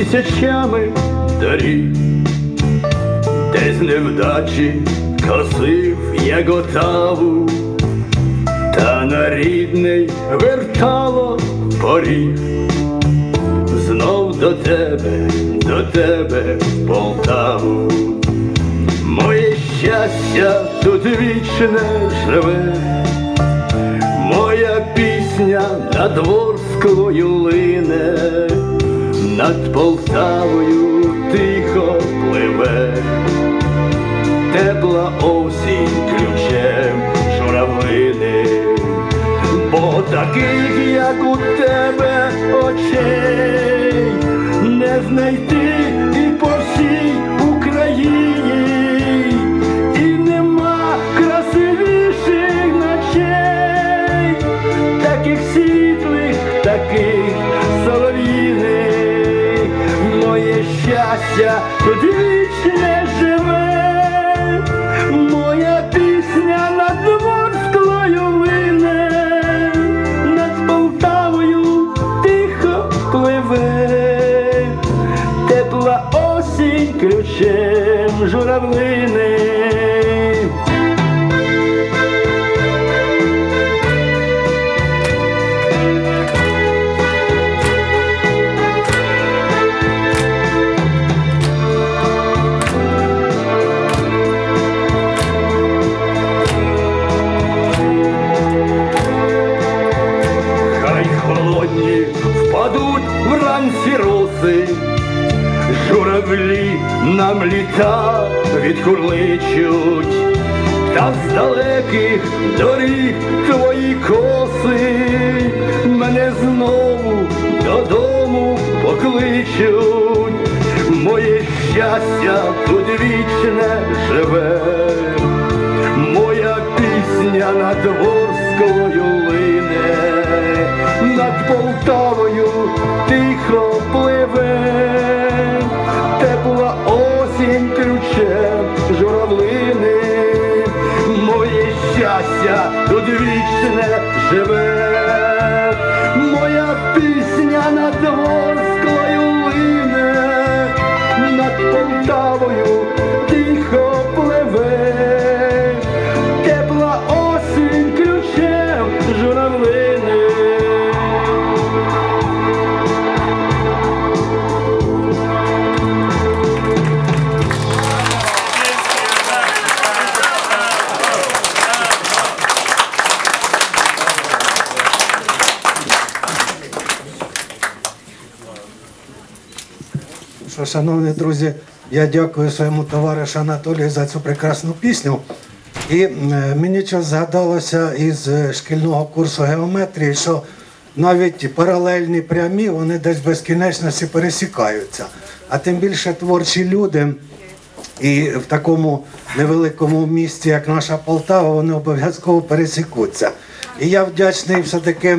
тисячами доріг, де з невдачі косив я готаву, та на рідний вертало поріг. Знов до тебе в Полтаву. Моє щастя тут вічне живе, моя пісня над Ворсклою лине, над Полтавою тихо пливе. Тепла осінь ключем журавлини, бо таких, як у тебе, очей не знайти і по всій Україні, і нема красивіших ночей, таких світлих, таких солов'їних. Моє щастя тут вічне живе, моя пісня над Ворсклою лине, над Полтавою тихо пливе. Тепла осінь ключем журавлини. Впадуть вранці роси, журавлі нам літа відкурличуть, та з далеких доріг твої коси мене знову додому покличуть. Моє щастя тут вічне живе, моя пісня над Ворсклою лине, над Полтавою тихо пливе. Тепла осінь ключем журавлини, моє щастя тут вічне живе, моя пісня над Ворсклою лине, над Полтавою тихо пливе. Тепла осінь ключем журавлини. Шановні друзі, я дякую своєму товаришу Анатолію за цю прекрасну пісню. І мені щось згадалося із шкільного курсу геометрії, що навіть паралельні прямі, вони десь в безкінечності пересікаються. А тим більше творчі люди, і в такому невеликому місті, як наша Полтава, вони обов'язково пересікуться. І я вдячний все-таки,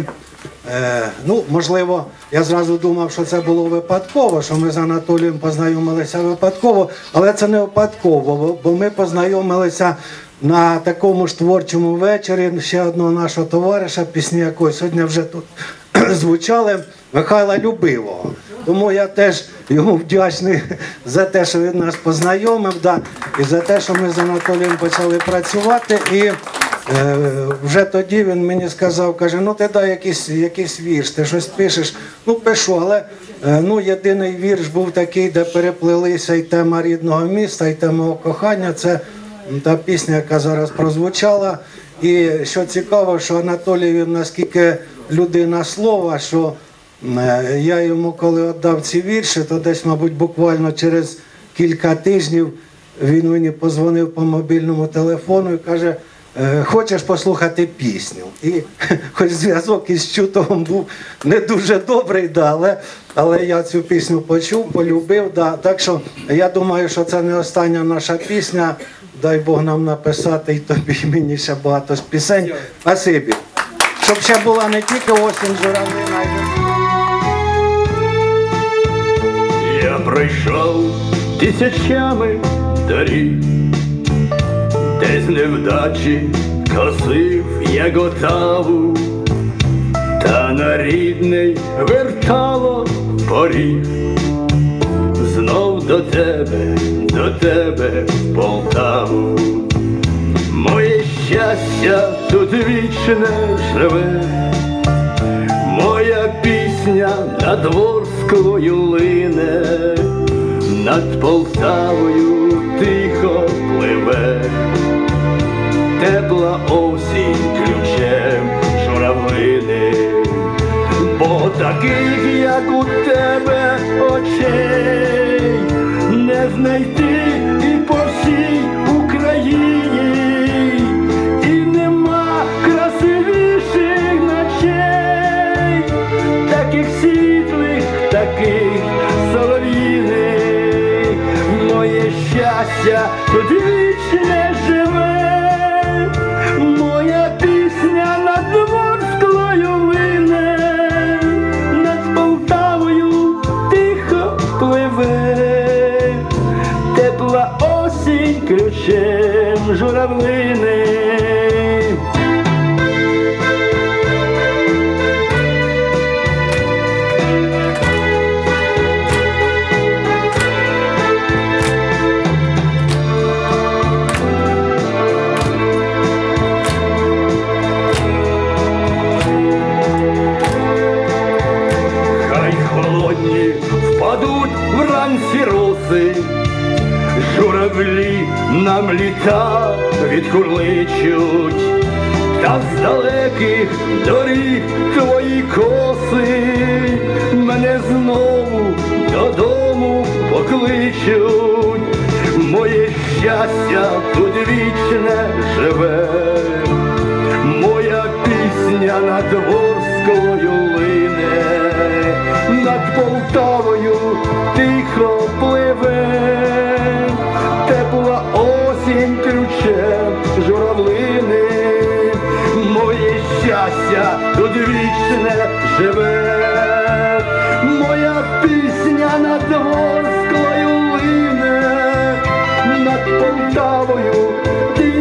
можливо, я зразу думав, що це було випадково, що ми з Анатолієм познайомилися випадково, але це не випадково, бо ми познайомилися на такому ж творчому вечорі ще одного нашого товариша, пісні якої сьогодні вже тут звучали, Михайла Любивого. Тому я теж йому вдячний за те, що він нас познайомив, і за те, що ми з Анатолієм почали працювати. І вже тоді він мені сказав, каже, ти дай якийсь вірш, ти щось пишеш. Пишу, але єдиний вірш був такий, де переплилися і тема рідного міста, і тема кохання. Це та пісня, яка зараз прозвучала. І що цікаво, що Анатолій, він наскільки людина слова, що я йому, коли віддав ці вірші, то десь, мабуть, буквально через кілька тижнів він мені подзвонив по мобільному телефону і каже, хочеш послухати пісню? І хоч зв'язок із Чутовим був не дуже добрий, але я цю пісню почув, полюбив. Так що я думаю, що це не остання наша пісня. Дай Бог нам написати і тобі, і мені ще багато пісень. Спасибі. Щоб ще була не тільки осінь журавлина. Я пройшов тисячами доріг, де з невдачі косив я готаву, та на рідний вертало поріг. прийшов до тебе в Полтаву. Моє щастя тут вічне живе, моя пісня над Ворсклою лине, над Полтавою тихо пливе. Тепла осінь ключем журавлини, бо таких, як у тебе, очей не знайти і по всій Україні, і нема красивіших ночей, таких світлих, таких солов'їних. Моє щастя тут вічне живе, моя пісня над Ворсклою лине, над Полтавою тихо пливе. Тепла осінь ключем журавлини. Впадуть вранці роси, журавлі нам літа відкурличуть, та з далеких доріг твої коси мене знову додому покличуть. Моє щастя тут вічне живе, моя пісня над Ворсклою лине, над Полтавою тихо пливе. Тепла осінь ключем журавлини, моє щастя тут вічне живе, моя пісня над Ворсклою лине, над Полтавою